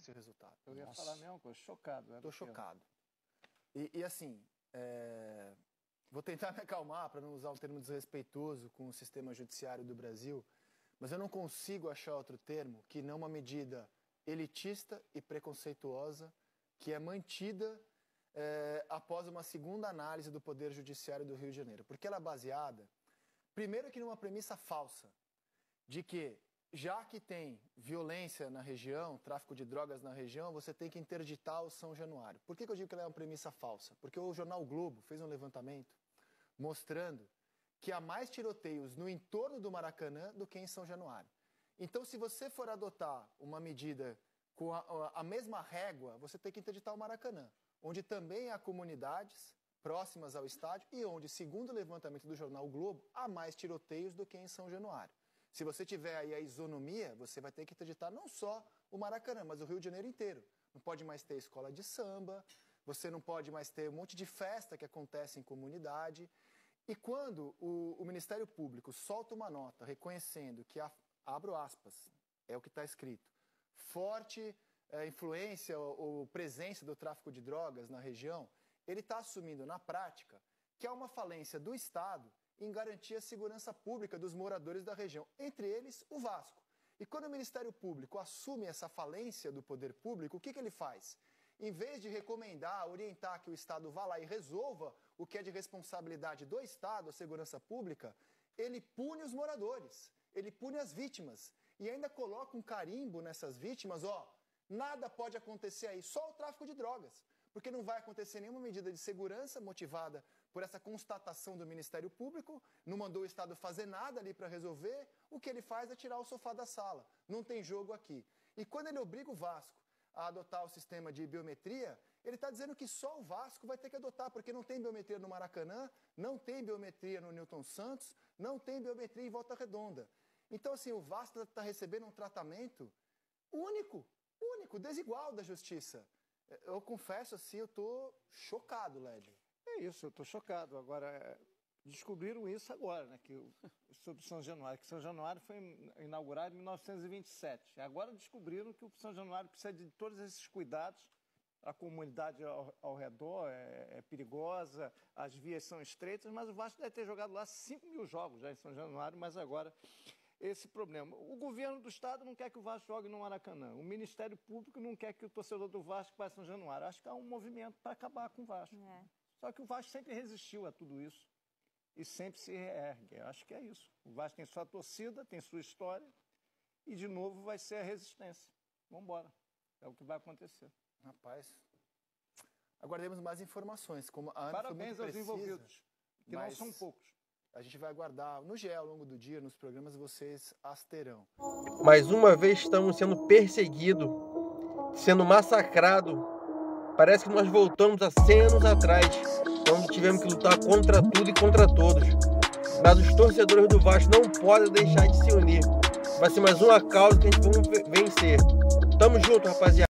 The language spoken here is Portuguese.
esse resultado. Eu ia falar a mesma coisa, chocado. Estou chocado. E assim, vou tentar me acalmar para não usar um termo desrespeitoso com o sistema judiciário do Brasil, mas eu não consigo achar outro termo que não uma medida elitista e preconceituosa que é mantida após uma segunda análise do Poder Judiciário do Rio de Janeiro. Porque ela é baseada, primeiro que numa premissa falsa, de que já que tem violência na região, tráfico de drogas na região, você tem que interditar o São Januário. Por que eu digo que ela é uma premissa falsa? Porque o jornal Globo fez um levantamento mostrando que há mais tiroteios no entorno do Maracanã do que em São Januário. Então, se você for adotar uma medida com a mesma régua, você tem que interditar o Maracanã, onde também há comunidades próximas ao estádio e onde, segundo o levantamento do jornal Globo, há mais tiroteios do que em São Januário. Se você tiver aí a isonomia, você vai ter que interditar não só o Maracanã, mas o Rio de Janeiro inteiro. Não pode mais ter escola de samba, você não pode mais ter um monte de festa que acontece em comunidade. E quando o Ministério Público solta uma nota reconhecendo que, abro aspas, é o que está escrito, forte influência ou presença do tráfico de drogas na região, ele está assumindo na prática que há uma falência do Estado em garantir a segurança pública dos moradores da região, entre eles o Vasco. E quando o Ministério Público assume essa falência do poder público, o que ele faz? Em vez de recomendar, orientar que o Estado vá lá e resolva o que é de responsabilidade do Estado, a segurança pública, ele pune os moradores, ele pune as vítimas e ainda coloca um carimbo nessas vítimas, nada pode acontecer aí, só o tráfico de drogas, porque não vai acontecer nenhuma medida de segurança motivada por essa constatação do Ministério Público, não mandou o Estado fazer nada ali para resolver, o que ele faz é tirar o sofá da sala, não tem jogo aqui. E quando ele obriga o Vasco a adotar o sistema de biometria, ele está dizendo que só o Vasco vai ter que adotar, porque não tem biometria no Maracanã, não tem biometria no Newton Santos, não tem biometria em Volta Redonda. Então, assim, o Vasco está recebendo um tratamento único, desigual da justiça. Eu confesso, assim, eu estou chocado, Lédio. É isso, eu estou chocado. Agora, descobriram isso agora, né? Sobre São Januário, que São Januário foi inaugurado em 1927. Agora descobriram que o São Januário precisa de todos esses cuidados. A comunidade ao redor é perigosa, as vias são estreitas, mas o Vasco deve ter jogado lá 5.000 jogos já em São Januário, mas agora esse problema. O governo do Estado não quer que o Vasco jogue no Maracanã. O Ministério Público não quer que o torcedor do Vasco vá a São Januário. Acho que há um movimento para acabar com o Vasco. Só que o Vasco sempre resistiu a tudo isso e sempre se reergue. Acho que é isso. O Vasco tem sua torcida, tem sua história e, de novo, vai ser a resistência. Vamos embora. É o que vai acontecer. Rapaz, aguardemos mais informações. Como a Ana Parabéns foi muito aos envolvidos, que não são poucos. A gente vai aguardar no GE ao longo do dia, nos programas, vocês as terão. Mais uma vez estamos sendo perseguidos, sendo massacrados. Parece que nós voltamos há 100 anos atrás, quando tivemos que lutar contra tudo e contra todos. Mas os torcedores do Vasco não podem deixar de se unir. Vai ser mais uma causa que a gente vai vencer. Tamo junto, rapaziada.